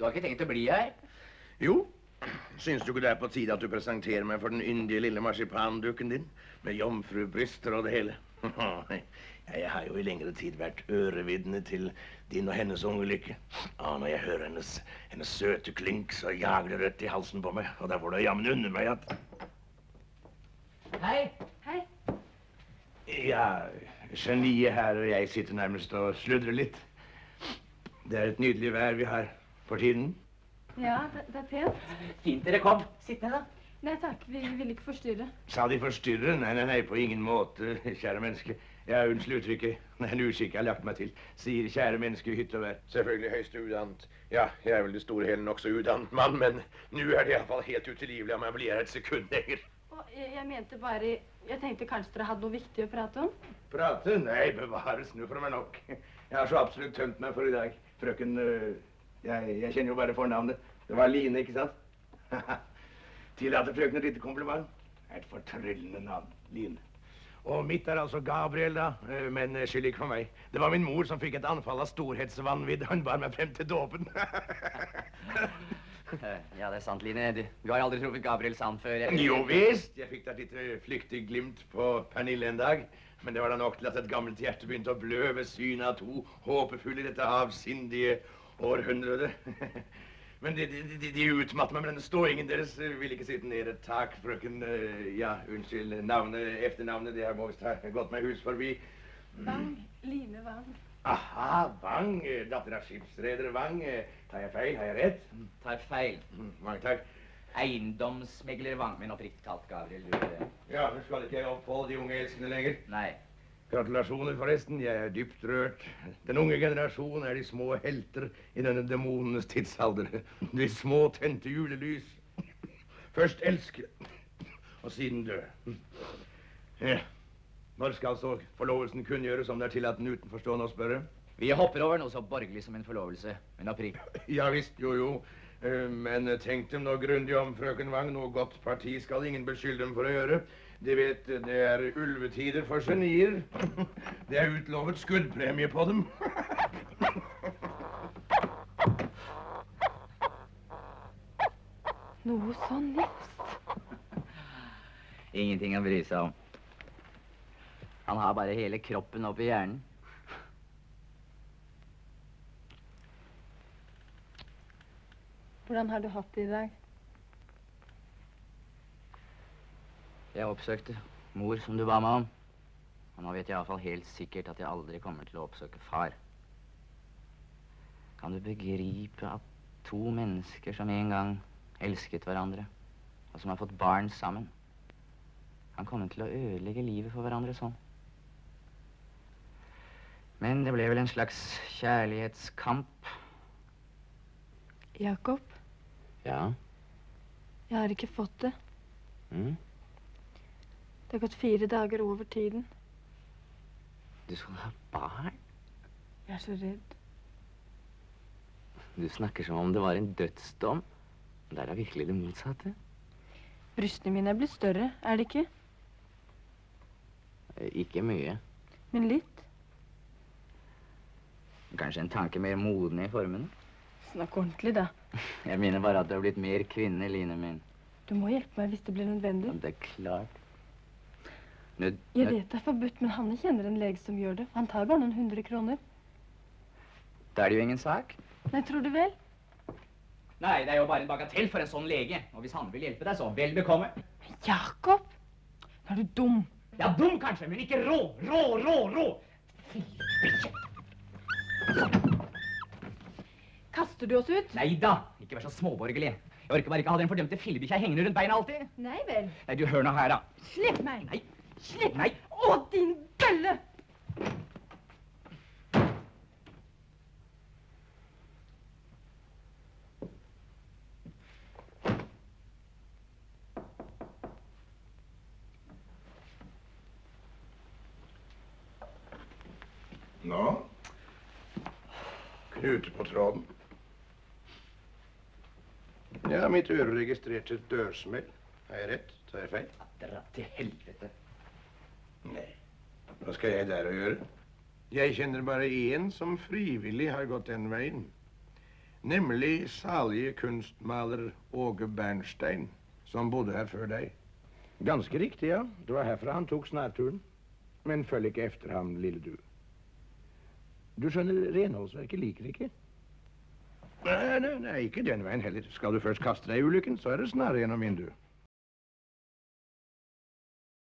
har ikke tenkt å bli her. Jo, syns du ikke det på tide at du presenterer meg for den yndige lille marsipandukken din, med jomfrubryster og det hele? Jeg har jo i lengre tid vært ørevidne til din og hennes unge lykke. Når jeg hører hennes søte klink, så jager det rødt i halsen på meg, og derfor det jammen under meg at... Hei. Hei. Ja, geniet her og jeg sitter nærmest og sludrer litt. Det er et nydelig vær vi har for tiden. Ja, det er pent. Fint dere kom. Sitt ned da. Nei takk, vi vil ikke forstyrre. Sa de forstyrre? Nei, på ingen måte, kjære menneske. Ja, unnskyld uttrykket. Det er en uskikk jeg har lagt meg til. Sier kjære menneske i hytte og vær. Selvfølgelig høyst udannet. Ja, jeg er vel det store hele nok så udannet mann, men nå er det i hvert fall helt utilgivelig om jeg blir her et sekund lenger. Jeg mente bare, jeg tenkte kanskje dere hadde noe viktig å prate om? Prate? Nei, bevares, nå får det meg nok. Jeg har så absolutt tømt meg for i dag. Frøken, jeg kjenner jo bare fornavnet. Det var Line, ikke sant? Tillater frøken et lite kompliment. Et fortryllende navn, Line. Og mitt er altså Gabriel da, men skyld ikke for meg. Det var min mor som fikk et anfall av storhetsvanvidd. Hun bar meg frem til dåpen. Ja, det er sant, Line. Du har aldri truffet Gabriel Sand før. Jo visst, jeg fikk da et litt flyktig glimt på Pernille en dag. Men det var da nok til at et gammelt hjerte begynte å blø ved synet av to håpefulle i dette avsindige århundrede. Men de utmatter meg med denne ståingen deres. Vil ikke sitte ned. Takk, frøken. Ja, unnskyld. Efternavnet, det har måst ha gått meg hus forbi. Vang. Line Vang. Aha, Vang. Datter av skipsreder Vang. Tar jeg feil? Har jeg rett? Tar feil. Mange takk. Eiendomsmegler Vang, men oppriktig talt, Gabriel. Ja, men skal ikke jeg oppholde de unge elskende lenger? Nei. Gratulasjoner forresten, jeg er dypt rørt. Den unge generasjon er de små helter i denne demonenes tidsalder. De små tente julelys. Først elske, og siden dø. Ja. Når skal så forlovelsen kunngjøres, om det er tillatt den utenforstående å spørre? Vi hopper over noe så borgerlig som en forlovelse, men oppriktig. Ja visst, jo. Men tenk dem nå grundig om, frøken Vang. Noe godt parti skal ingen beskylde dem for å gjøre. De vet, det er ulvetider for genier. Det er utlovet skuddpremie på dem. Noe så nifst. Ingenting å bry seg om. Han har bare hele kroppen opp i hjernen. Hvordan har du hatt det i dag? Jeg oppsøkte mor, som du ba meg om. Og nå vet jeg i hvert fall helt sikkert at jeg aldri kommer til å oppsøke far. Kan du begripe at to mennesker som en gang elsket hverandre, og som har fått barn sammen, kan komme til å ødelegge livet for hverandre sånn? Men det ble vel en slags kjærlighetskamp. Jakob? Ja? Jeg har ikke fått det. Det har gått 4 dager over tiden. Du skal ha barn? Jeg er så redd. Du snakker som om det var en dødsdom. Det er da virkelig det motsatte. Brystene mine er blitt større, er det ikke? Ikke mye. Men litt. Kanskje en tanke mer moden i formene? Snakk ordentlig, da. Jeg mener bare at du har blitt mer kvinne, Line min. Du må hjelpe meg hvis det blir nødvendig. Det er klart. Jeg vet det er forbudt, men Hanne kjenner en lege som gjør det. Han tar bare noen 100 kroner. Da er det jo ingen sak. Nei, tror du vel? Nei, det er jo bare en bagatell for en sånn lege. Og hvis han vil hjelpe deg, så vel bekomme. Jakob! Nå er du dum. Ja, dum kanskje, men ikke rå. Rå. Fy. Kaster du oss ut? Nei da, ikke vær så småborgerlig. Jeg orker bare ikke ha den fordømte fillebikkja hengende rundt beina alltid. Nei vel. Nei, du hør nå her da. Slipp meg. Nei. Slipp. Nei. Å, din bølle! Nå? Knute på tråden. Ja, mitt øre registrerte et dørsmell. Har jeg rett? Tar jeg feil? Dra til helvete. Nei. Hva skal jeg der å gjøre? Jeg kjenner bare én som frivillig har gått den veien. Nemlig salige kunstmaler Åge Bernstein, som bodde her før deg. Ganske riktig, ja. Det var herfra han tok snarturen. Men følg ikke efter ham, lille du. Du skjønner, renholdsverket liker ikke. Nei, ikke den veien heller. Skal du først kaste deg i ulykken, så er det snarere gjennom vinduet.